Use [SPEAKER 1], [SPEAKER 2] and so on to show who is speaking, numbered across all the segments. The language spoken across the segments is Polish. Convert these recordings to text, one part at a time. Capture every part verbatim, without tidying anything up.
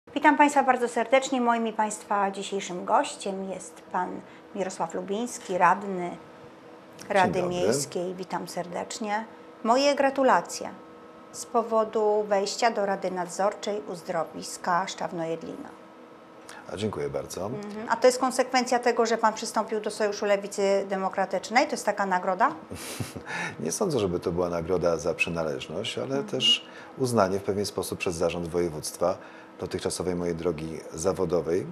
[SPEAKER 1] Witam Państwa bardzo serdecznie. Moim i Państwa dzisiejszym gościem jest Pan Mirosław Lubiński, radny Rady Miejskiej. Witam serdecznie. Moje gratulacje z powodu wejścia do Rady Nadzorczej Uzdrowiska Szczawno-Jedlina.
[SPEAKER 2] A dziękuję bardzo.
[SPEAKER 1] Mhm. A to jest konsekwencja tego, że Pan przystąpił do Sojuszu Lewicy Demokratycznej? To jest taka nagroda?
[SPEAKER 2] Nie sądzę, żeby to była nagroda za przynależność, ale mhm. też uznanie w pewien sposób przez zarząd województwa dotychczasowej mojej drogi zawodowej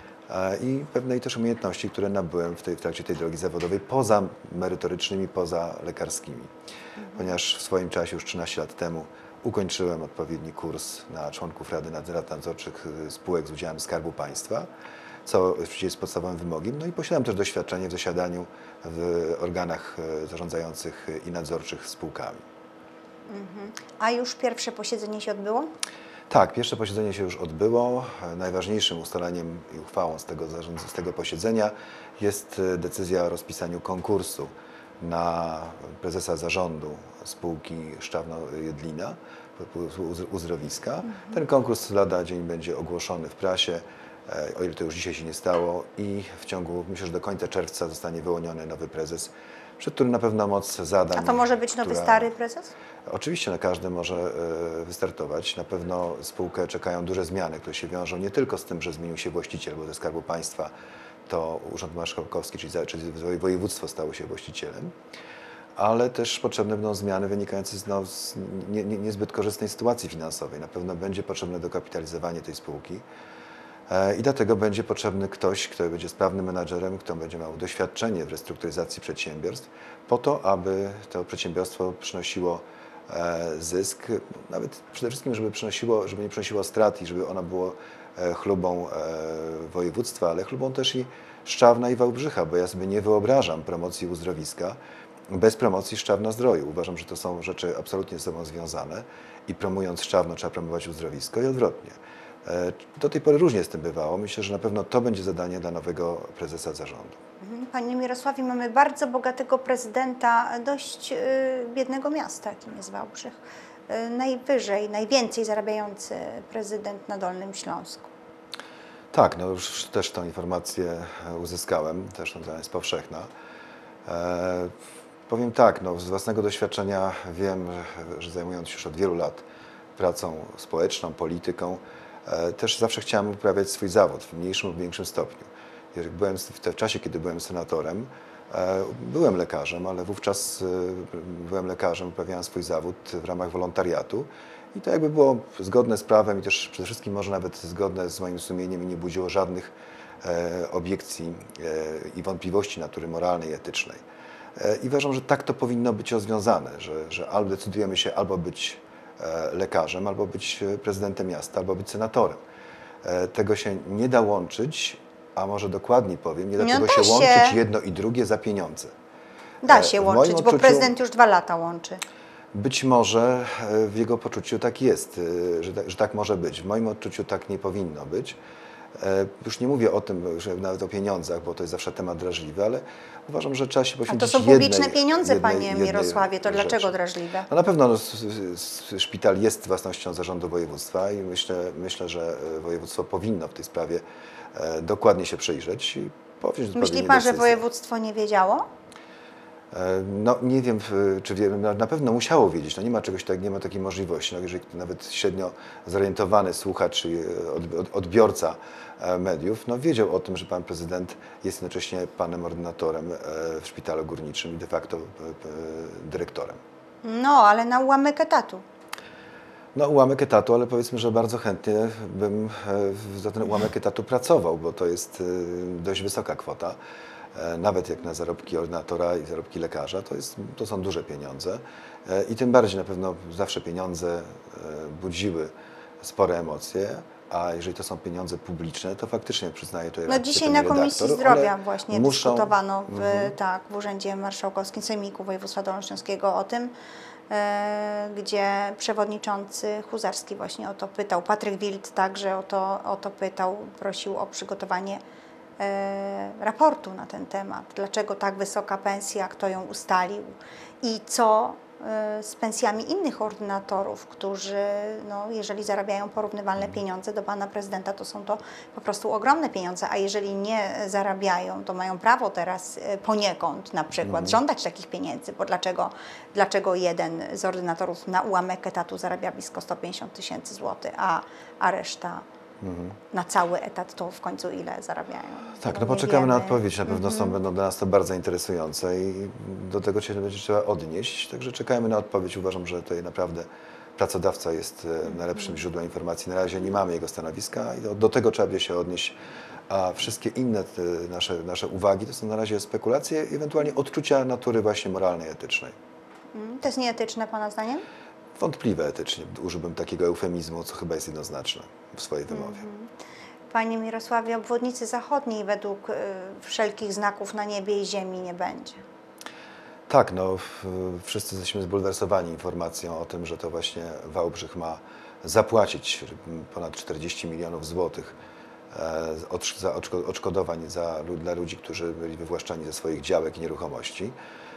[SPEAKER 2] i pewnej też umiejętności, które nabyłem w, tej, w trakcie tej drogi zawodowej, poza merytorycznymi, poza lekarskimi. Mhm. Ponieważ w swoim czasie, już trzynaście lat temu, ukończyłem odpowiedni kurs na członków Rady Rad Nadzorczych spółek z udziałem Skarbu Państwa, co oczywiście jest podstawowym wymogiem. No i posiadam też doświadczenie w zasiadaniu w organach zarządzających i nadzorczych spółkami.
[SPEAKER 1] Mhm. A już pierwsze posiedzenie się odbyło?
[SPEAKER 2] Tak, pierwsze posiedzenie się już odbyło. Najważniejszym ustaleniem i uchwałą z tego, z tego posiedzenia jest decyzja o rozpisaniu konkursu na prezesa zarządu spółki Szczawno-Jedlina, uzdrowiska. Mhm. Ten konkurs lada dzień będzie ogłoszony w prasie, o ile to już dzisiaj się nie stało, i w ciągu, myślę, że do końca czerwca zostanie wyłoniony nowy prezes, przed którym na pewno moc zadań.
[SPEAKER 1] A to może być nowy,
[SPEAKER 2] która...
[SPEAKER 1] stary prezes?
[SPEAKER 2] Oczywiście na każdy może wystartować. Na pewno spółkę czekają duże zmiany, które się wiążą nie tylko z tym, że zmienił się właściciel, bo ze Skarbu Państwa to Urząd Marszałkowski, czyli, czyli województwo stało się właścicielem, ale też potrzebne będą zmiany wynikające z, no, z nie, nie, niezbyt korzystnej sytuacji finansowej. Na pewno będzie potrzebne dokapitalizowanie tej spółki i dlatego będzie potrzebny ktoś, kto będzie sprawnym menadżerem, kto będzie miał doświadczenie w restrukturyzacji przedsiębiorstw, po to, aby to przedsiębiorstwo przynosiło zysk, nawet przede wszystkim, żeby, przynosiło, żeby nie przynosiło strat i żeby ono było chlubą województwa, ale chlubą też i Szczawna i Wałbrzycha, bo ja sobie nie wyobrażam promocji uzdrowiska bez promocji Szczawna-Zdroju. Uważam, że to są rzeczy absolutnie ze sobą związane i promując Szczawno trzeba promować uzdrowisko i odwrotnie. Do tej pory różnie z tym bywało. Myślę, że na pewno to będzie zadanie dla nowego prezesa zarządu.
[SPEAKER 1] Panie Mirosławie, mamy bardzo bogatego prezydenta dość yy, biednego miasta, jakim jest Wałbrzych. Yy, najwyżej, najwięcej zarabiający prezydent na Dolnym Śląsku.
[SPEAKER 2] Tak, no już też tę informację uzyskałem, też ona jest powszechna. E, powiem tak, no, z własnego doświadczenia wiem, że zajmując się już od wielu lat pracą społeczną, polityką, e, też zawsze chciałem uprawiać swój zawód w mniejszym lub większym stopniu. Byłem w, te, w czasie, kiedy byłem senatorem, e, byłem lekarzem, ale wówczas e, byłem lekarzem, uprawiałem swój zawód w ramach wolontariatu i to jakby było zgodne z prawem i też przede wszystkim może nawet zgodne z moim sumieniem i nie budziło żadnych e, obiekcji e, i wątpliwości natury moralnej i etycznej. E, I uważam, że tak to powinno być rozwiązane, że, że albo decydujemy się albo być e, lekarzem, albo być prezydentem miasta, albo być senatorem. E, tego się nie da łączyć. A może dokładniej powiem, nie da tego się łączyć jedno i drugie za pieniądze.
[SPEAKER 1] Da się łączyć,
[SPEAKER 2] odczuciu,
[SPEAKER 1] bo prezydent już dwa lata łączy.
[SPEAKER 2] Być może w jego poczuciu tak jest, że tak, że tak może być. W moim odczuciu tak nie powinno być. Już nie mówię o tym, że nawet o pieniądzach, bo to jest zawsze temat drażliwy, ale uważam, że trzeba się poświęcić
[SPEAKER 1] jednej. A to są publiczne
[SPEAKER 2] jednej,
[SPEAKER 1] pieniądze,
[SPEAKER 2] jednej,
[SPEAKER 1] panie
[SPEAKER 2] jednej
[SPEAKER 1] Mirosławie, to
[SPEAKER 2] rzeczy.
[SPEAKER 1] dlaczego drażliwe?
[SPEAKER 2] No na pewno no, szpital jest własnością zarządu województwa i myślę, myślę, że województwo powinno w tej sprawie dokładnie się przyjrzeć i powziąć odpowiednie
[SPEAKER 1] Myśli pan,
[SPEAKER 2] decyzje.
[SPEAKER 1] że województwo nie wiedziało?
[SPEAKER 2] No nie wiem, czy wiem, na pewno musiało wiedzieć, no nie ma czegoś tak, nie ma takiej możliwości. No, jeżeli nawet średnio zorientowany słuchacz i odbiorca mediów, no wiedział o tym, że pan prezydent jest jednocześnie panem ordynatorem w szpitalu górniczym i de facto dyrektorem.
[SPEAKER 1] No, ale na ułamek etatu.
[SPEAKER 2] No ułamek etatu, ale powiedzmy, że bardzo chętnie bym za ten ułamek etatu pracował, bo to jest dość wysoka kwota. Nawet jak na zarobki ordynatora i zarobki lekarza, to, jest, to są duże pieniądze i tym bardziej na pewno zawsze pieniądze budziły spore emocje, a jeżeli to są pieniądze publiczne, to faktycznie przyznaję to.
[SPEAKER 1] No dzisiaj na Komisji Zdrowia właśnie muszą... dyskutowano w, mhm. tak, w Urzędzie Marszałkowskim Sejmiku Województwa Dolnośląskiego o tym, e, gdzie przewodniczący Huzarski właśnie o to pytał, Patryk Wild także o to, o to pytał, prosił o przygotowanie e, raportu na ten temat. Dlaczego tak wysoka pensja, kto ją ustalił i co z pensjami innych ordynatorów, którzy, no, jeżeli zarabiają porównywalne pieniądze do pana prezydenta, to są to po prostu ogromne pieniądze, a jeżeli nie zarabiają, to mają prawo teraz poniekąd na przykład mm. żądać takich pieniędzy, bo dlaczego, dlaczego jeden z ordynatorów na ułamek etatu zarabia blisko sto pięćdziesiąt tysięcy złotych, a, a reszta Mhm. na cały etat, to w końcu ile zarabiają?
[SPEAKER 2] Tak,
[SPEAKER 1] no
[SPEAKER 2] no poczekamy
[SPEAKER 1] wiemy.
[SPEAKER 2] na odpowiedź. Na pewno
[SPEAKER 1] mhm.
[SPEAKER 2] są, będą dla nas to bardzo interesujące i do tego się będzie trzeba odnieść. Także czekajmy na odpowiedź. Uważam, że tutaj naprawdę pracodawca jest najlepszym mhm. źródłem informacji. Na razie nie mamy jego stanowiska i do, do tego trzeba by się odnieść. A wszystkie inne nasze, nasze uwagi to są na razie spekulacje, ewentualnie odczucia natury właśnie moralnej, etycznej.
[SPEAKER 1] To jest nieetyczne pana zdaniem?
[SPEAKER 2] Wątpliwe etycznie. Użyłbym takiego eufemizmu, co chyba jest jednoznaczne w swojej wymowie.
[SPEAKER 1] Panie Mirosławie, obwodnicy zachodniej według y, wszelkich znaków na niebie i ziemi nie będzie.
[SPEAKER 2] Tak, no wszyscy jesteśmy zbulwersowani informacją o tym, że to właśnie Wałbrzych ma zapłacić ponad czterdzieści milionów złotych za odszkodowań za, dla ludzi, którzy byli wywłaszczani ze swoich działek i nieruchomości.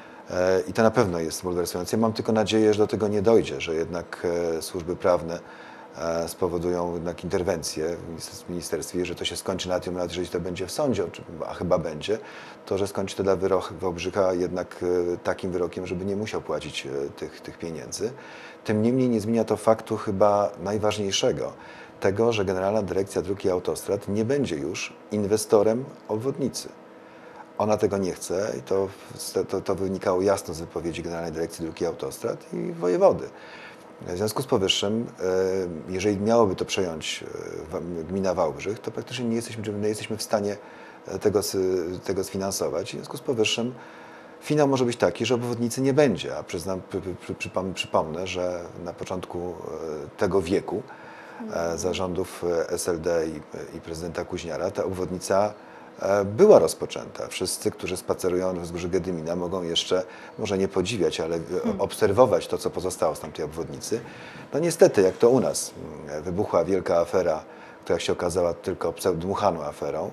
[SPEAKER 2] I to na pewno jest bulwersujące. Ja mam tylko nadzieję, że do tego nie dojdzie, że jednak służby prawne spowodują jednak interwencję w ministerstwie, że to się skończy na tym, nawet jeżeli to będzie w sądzie, a chyba będzie, to że skończy to dla Wałbrzycha jednak takim wyrokiem, żeby nie musiał płacić tych, tych pieniędzy. Tym niemniej nie zmienia to faktu chyba najważniejszego, tego, że Generalna Dyrekcja Dróg i Autostrad nie będzie już inwestorem obwodnicy. Ona tego nie chce i to, to, to wynikało jasno z wypowiedzi Generalnej Dyrekcji Dróg i Autostrad i wojewody. W związku z powyższym, jeżeli miałoby to przejąć gmina Wałbrzych, to praktycznie nie jesteśmy, nie jesteśmy w stanie tego, tego sfinansować. W związku z powyższym finał może być taki, że obwodnicy nie będzie. A przyznam, przypomnę, że na początku tego wieku za rządów S L D i, i prezydenta Kuźniara ta obwodnica była rozpoczęta. Wszyscy, którzy spacerują w wzgórzu Gedymina, mogą jeszcze, może nie podziwiać, ale hmm. obserwować to, co pozostało z tamtej obwodnicy. No niestety, jak to u nas, wybuchła wielka afera, która się okazała tylko dmuchaną aferą.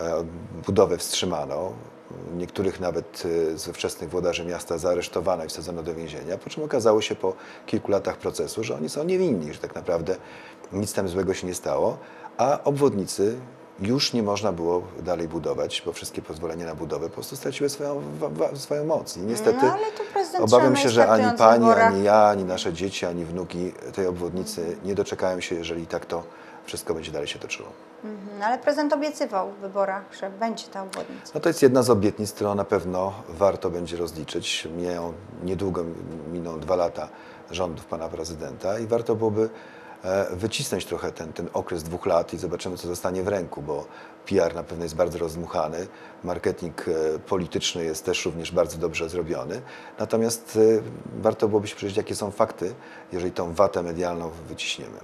[SPEAKER 2] Budowę wstrzymano. Niektórych nawet ze wczesnych włodarzy miasta zaaresztowano i wsadzono do więzienia, po czym okazało się po kilku latach procesu, że oni są niewinni, że tak naprawdę nic tam złego się nie stało, a obwodnicy już nie można było dalej budować, bo wszystkie pozwolenia na budowę po prostu straciły swoją, swoją moc. I niestety no, obawiam się, że ani pani, ani ja, ani nasze dzieci, ani wnuki tej obwodnicy nie doczekają się, jeżeli tak to wszystko będzie dalej się toczyło.
[SPEAKER 1] Mhm, ale prezydent obiecywał w wyborach, że będzie ta obwodnica.
[SPEAKER 2] No to jest jedna z obietnic, którą na pewno warto będzie rozliczyć. Mijają, niedługo miną dwa lata rządów pana prezydenta i warto byłoby wycisnąć trochę ten, ten okres dwóch lat i zobaczymy, co zostanie w ręku, bo P R na pewno jest bardzo rozdmuchany, marketing polityczny jest też również bardzo dobrze zrobiony, natomiast warto byłoby się przyjrzeć, jakie są fakty, jeżeli tą watę medialną wyciśniemy.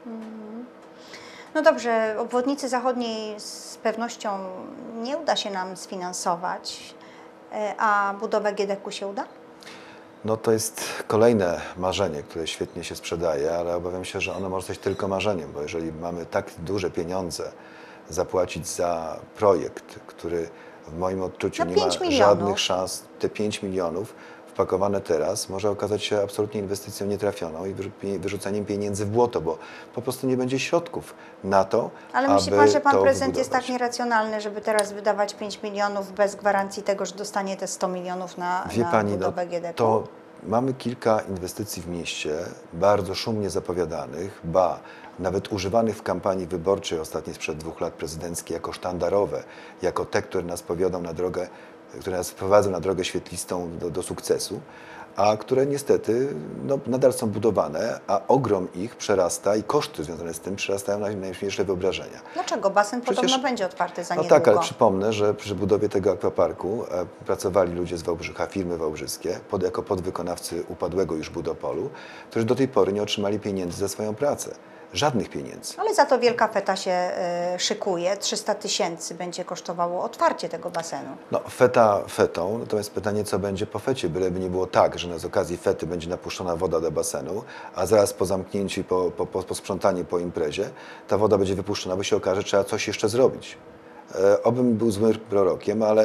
[SPEAKER 1] No dobrze, obwodnicy zachodniej z pewnością nie uda się nam sfinansować, a budowę G D K-u się uda?
[SPEAKER 2] No to jest kolejne marzenie, które świetnie się sprzedaje, ale obawiam się, że ono może być tylko marzeniem, bo jeżeli mamy tak duże pieniądze zapłacić za projekt, który w moim odczuciu nie ma żadnych szans, te pięć milionów wpakowane teraz może okazać się absolutnie inwestycją nietrafioną i wyrzuceniem pieniędzy w błoto, bo po prostu nie będzie środków na to,
[SPEAKER 1] ale
[SPEAKER 2] aby
[SPEAKER 1] myśli pan, że pan
[SPEAKER 2] to
[SPEAKER 1] prezydent
[SPEAKER 2] wybudować.
[SPEAKER 1] jest tak nieracjonalny, żeby teraz wydawać pięć milionów bez gwarancji tego, że dostanie te sto milionów na,
[SPEAKER 2] Wie
[SPEAKER 1] na
[SPEAKER 2] pani,
[SPEAKER 1] budowę
[SPEAKER 2] no,
[SPEAKER 1] G D K-u?
[SPEAKER 2] To mamy kilka inwestycji w mieście, bardzo szumnie zapowiadanych, ba, nawet używanych w kampanii wyborczej ostatniej sprzed dwóch lat prezydenckiej jako sztandarowe, jako te, które nas powiodą na drogę, które nas wprowadzą na drogę świetlistą do, do sukcesu, a które niestety no, nadal są budowane, a ogrom ich przerasta i koszty związane z tym przerastają na najśmielsze wyobrażenia.
[SPEAKER 1] Dlaczego? Basen
[SPEAKER 2] Przecież,
[SPEAKER 1] podobno będzie otwarty za
[SPEAKER 2] no
[SPEAKER 1] niedługo.
[SPEAKER 2] tak, ale przypomnę, że przy budowie tego akwaparku e, pracowali ludzie z Wałbrzycha, firmy wałbrzyskie, pod, jako podwykonawcy upadłego już budopolu, którzy do tej pory nie otrzymali pieniędzy za swoją pracę. Żadnych pieniędzy.
[SPEAKER 1] Ale za to wielka feta się y, szykuje. trzysta tysięcy będzie kosztowało otwarcie tego basenu. No
[SPEAKER 2] feta fetą, natomiast pytanie, co będzie po fecie, byleby nie było tak, że z okazji fety będzie napuszczona woda do basenu, a zaraz po zamknięciu, po, po, po, po sprzątaniu po imprezie, ta woda będzie wypuszczona, bo się okaże, że trzeba coś jeszcze zrobić. E, obym był złym prorokiem, ale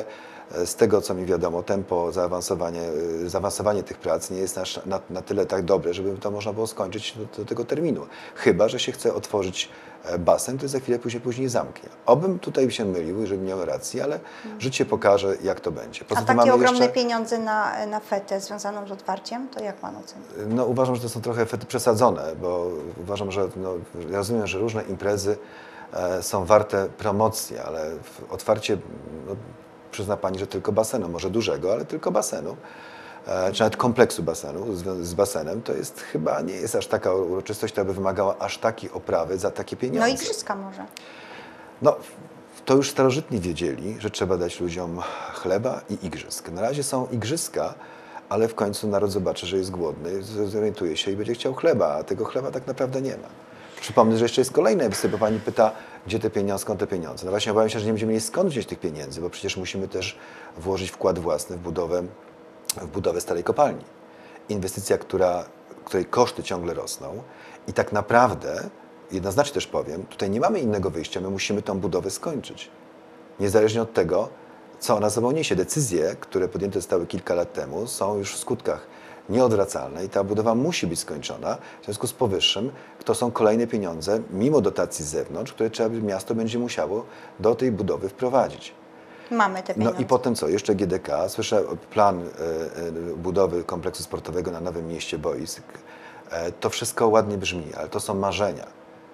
[SPEAKER 2] Z tego, co mi wiadomo, tempo zaawansowanie, zaawansowanie tych prac nie jest na, na, na tyle tak dobre, żeby to można było skończyć do, do tego terminu. Chyba że się chce otworzyć basen, to za chwilę później, później zamknie. Obym tutaj się mylił i żebym miał rację, ale życie pokaże, jak to będzie.
[SPEAKER 1] Poza A takie mamy ogromne jeszcze... pieniądze na, na fetę związaną z otwarciem, to jak pan ocenia?
[SPEAKER 2] No, uważam, że to są trochę fety przesadzone, bo uważam, że no, ja rozumiem, że różne imprezy e, są warte promocji, ale otwarcie, no, przyzna pani, że tylko basenu, może dużego, ale tylko basenu, e, czy nawet kompleksu basenu z, z basenem, to jest chyba nie jest aż taka uroczystość, która by wymagała aż takiej oprawy za takie pieniądze.
[SPEAKER 1] No igrzyska może.
[SPEAKER 2] No, to już starożytni wiedzieli, że trzeba dać ludziom chleba i igrzysk. Na razie są igrzyska, ale w końcu naród zobaczy, że jest głodny, zorientuje się i będzie chciał chleba, a tego chleba tak naprawdę nie ma. Przypomnę, że jeszcze jest kolejne, bo pani pyta, gdzie te pieniądze, skąd te pieniądze. No właśnie obawiam się, że nie będziemy mieli skąd wziąć tych pieniędzy, bo przecież musimy też włożyć wkład własny w budowę, w budowę starej kopalni. Inwestycja, która, której koszty ciągle rosną i tak naprawdę, jednoznacznie też powiem, tutaj nie mamy innego wyjścia, my musimy tą budowę skończyć. Niezależnie od tego, co ona sobą niesie. Decyzje, które podjęte zostały kilka lat temu, są już w skutkach nieodwracalne i ta budowa musi być skończona. W związku z powyższym to są kolejne pieniądze, mimo dotacji z zewnątrz, które trzeba, miasto będzie musiało do tej budowy wprowadzić.
[SPEAKER 1] Mamy te pieniądze.
[SPEAKER 2] No i potem co? Jeszcze G D K. Słyszę plan y, y, budowy kompleksu sportowego na Nowym Mieście boisk. E, to wszystko ładnie brzmi, ale to są marzenia.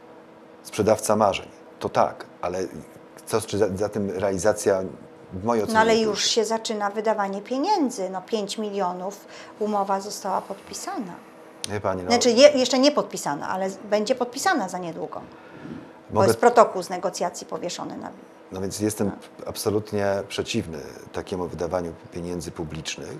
[SPEAKER 2] Sprzedawca marzeń. To tak, ale co, czy za, za tym realizacja...
[SPEAKER 1] No ale już się zaczyna wydawanie pieniędzy. No pięć milionów, umowa została podpisana.
[SPEAKER 2] Wie pani, no,
[SPEAKER 1] znaczy je, jeszcze nie podpisana, ale będzie podpisana za niedługo. Mogę... Bo jest protokół z negocjacji powieszony na...
[SPEAKER 2] No więc jestem no. absolutnie przeciwny takiemu wydawaniu pieniędzy publicznych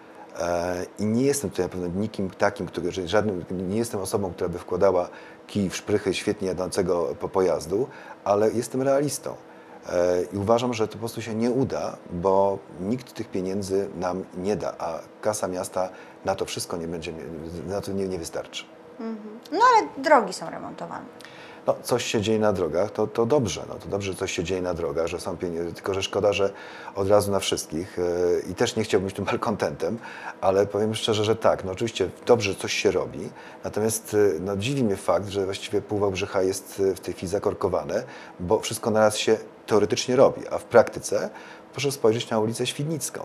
[SPEAKER 2] e, i nie jestem tutaj na pewno nikim takim, który, że żadnym, nie jestem osobą, która by wkładała kij w szprychy świetnie jadącego po pojazdu, ale jestem realistą. I uważam, że to po prostu się nie uda, bo nikt tych pieniędzy nam nie da, a kasa miasta na to wszystko nie będzie, na to nie, nie wystarczy.
[SPEAKER 1] Mhm. No ale drogi są remontowane.
[SPEAKER 2] No, coś się dzieje na drogach, to, to dobrze, no, to dobrze, że coś się dzieje na drogach, że są pieniądze, tylko że szkoda, że od razu na wszystkich yy, i też nie chciałbym być tu malkontentem, ale powiem szczerze, że tak, no oczywiście dobrze, że coś się robi, natomiast yy, no, dziwi mnie fakt, że właściwie pół Wałbrzycha jest w tej chwili zakorkowane, bo wszystko naraz się teoretycznie robi, a w praktyce proszę spojrzeć na ulicę Świdnicką.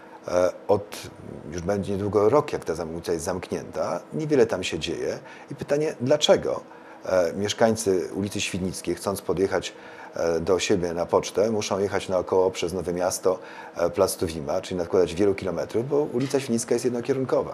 [SPEAKER 2] Od, już będzie niedługo rok, jak ta ulica jest zamknięta, niewiele tam się dzieje i pytanie, dlaczego mieszkańcy ulicy Świdnickiej, chcąc podjechać do siebie na pocztę, muszą jechać naokoło przez Nowe Miasto, Plac Tuwima, czyli nakładać wielu kilometrów, bo ulica Świdnicka jest jednokierunkowa.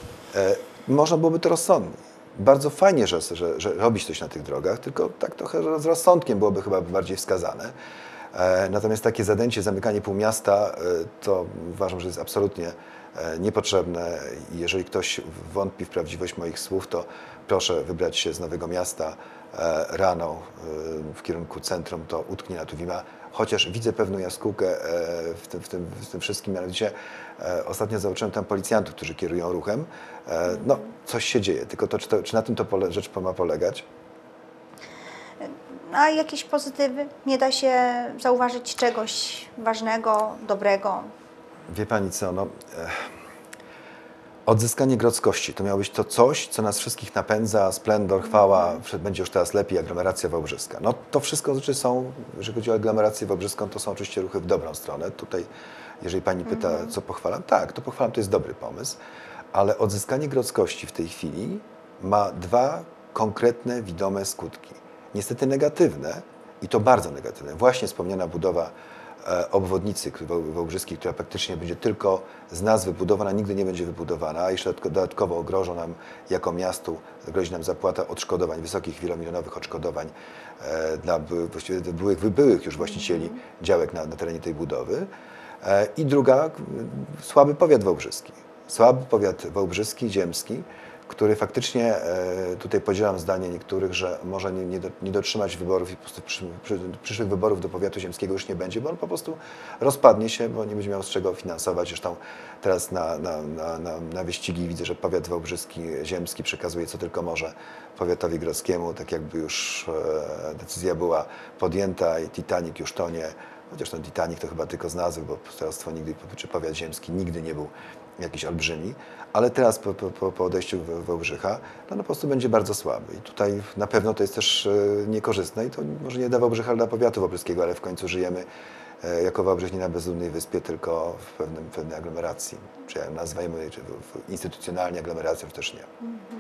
[SPEAKER 2] Można byłoby to rozsądnie. Bardzo fajnie, że, że, że robić coś na tych drogach, tylko tak trochę z rozsądkiem byłoby chyba bardziej wskazane. Natomiast takie zadęcie, zamykanie pół miasta, to uważam, że jest absolutnie niepotrzebne. Jeżeli ktoś wątpi w prawdziwość moich słów, to proszę wybrać się z Nowego Miasta rano w kierunku centrum, to utknie na Tuwima. Chociaż widzę pewną jaskółkę w tym, w tym, w tym wszystkim, mianowicie ostatnio zobaczyłem tam policjantów, którzy kierują ruchem. No, coś się dzieje, tylko to, czy, to, czy na tym to pole, rzecz ma polegać?
[SPEAKER 1] A jakieś pozytywy? Nie da się zauważyć czegoś ważnego, dobrego?
[SPEAKER 2] Wie pani co, no, eh, odzyskanie grodzkości to miało być to coś, co nas wszystkich napędza, splendor, chwała, mm. będzie już teraz lepiej, aglomeracja wałbrzyska. No to wszystko rzeczy są, jeżeli chodzi o aglomerację wałbrzyską, to są oczywiście ruchy w dobrą stronę. Tutaj, jeżeli pani pyta, mm. co pochwalam, tak, to pochwalam, to jest dobry pomysł, ale odzyskanie grodzkości w tej chwili ma dwa konkretne, widome skutki. Niestety negatywne i to bardzo negatywne. Właśnie wspomniana budowa e, obwodnicy wałbrzyskiej, która praktycznie będzie tylko z nazwy budowana, nigdy nie będzie wybudowana, a jeszcze dodatkowo grożą nam jako miastu, grozi nam zapłata odszkodowań, wysokich, wielomilionowych odszkodowań e, dla by, właściwie byłych, byłych już właścicieli mm. działek na, na terenie tej budowy. E, I druga, słaby powiat wałbrzyski. Słaby powiat wałbrzyski, ziemski, który faktycznie, tutaj podzielam zdanie niektórych, że może nie, nie, do, nie dotrzymać wyborów i po prostu przy, przy, przyszłych wyborów do powiatu ziemskiego już nie będzie, bo on po prostu rozpadnie się, bo nie będzie miał z czego finansować. Zresztą teraz na, na, na, na, na wyścigi widzę, że powiat wałbrzyski, ziemski przekazuje co tylko może powiatowi grodzkiemu, tak jakby już e, decyzja była podjęta i Titanic już tonie, chociaż ten Titanic to chyba tylko z nazwy, bo starostwo nigdy, czy powiat ziemski nigdy nie był jakiś olbrzymi, ale teraz po, po, po odejściu Wałbrzycha no, no po prostu będzie bardzo słaby. I tutaj na pewno to jest też e, niekorzystne i to może nie dla Wałbrzycha, ale dla powiatu wałbrzyskiego, ale w końcu żyjemy e, jako Wałbrzych nie na bezludnej wyspie, tylko w pewnym, pewnej aglomeracji. Czy ja nazwijmy, czy w, w instytucjonalnie aglomeracją, czy też nie.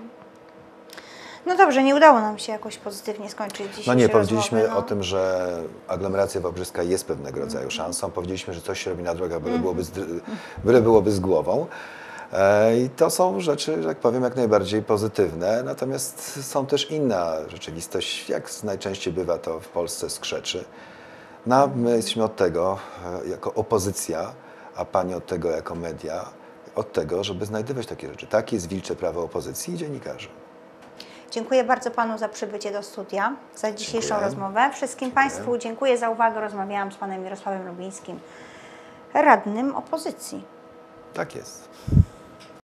[SPEAKER 1] No dobrze, nie udało nam się jakoś pozytywnie skończyć dzisiejszej
[SPEAKER 2] No nie, powiedzieliśmy
[SPEAKER 1] rozmowy, no.
[SPEAKER 2] o tym, że aglomeracja wałbrzyska jest pewnego rodzaju szansą. Powiedzieliśmy, że coś się robi na drogach, byle byłoby z, byle byłoby z głową. E, I to są rzeczy, że tak powiem, jak najbardziej pozytywne. Natomiast są też inna rzeczywistość, jak najczęściej bywa to w Polsce skrzeczy. No, my jesteśmy od tego, e, jako opozycja, a Pani od tego jako media, od tego, żeby znajdywać takie rzeczy. Takie jest wilcze prawo opozycji i dziennikarzy.
[SPEAKER 1] Dziękuję bardzo Panu za przybycie do studia, za dzisiejszą
[SPEAKER 2] Dziękuję.
[SPEAKER 1] rozmowę. Wszystkim
[SPEAKER 2] Dziękuję.
[SPEAKER 1] Państwu dziękuję za uwagę. Rozmawiałam z Panem Mirosławem Lubińskim, radnym opozycji.
[SPEAKER 2] Tak jest.